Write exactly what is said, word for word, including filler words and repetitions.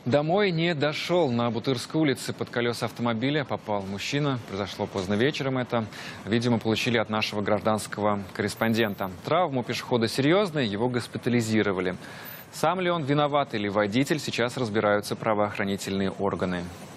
Домой не дошел. На Бутырской улице под колеса автомобиля попал мужчина. Произошло поздно вечером это. Видимо, получили от нашего гражданского корреспондента. Травму у пешехода серьезная, его госпитализировали. Сам ли он виноват или водитель, сейчас разбираются правоохранительные органы.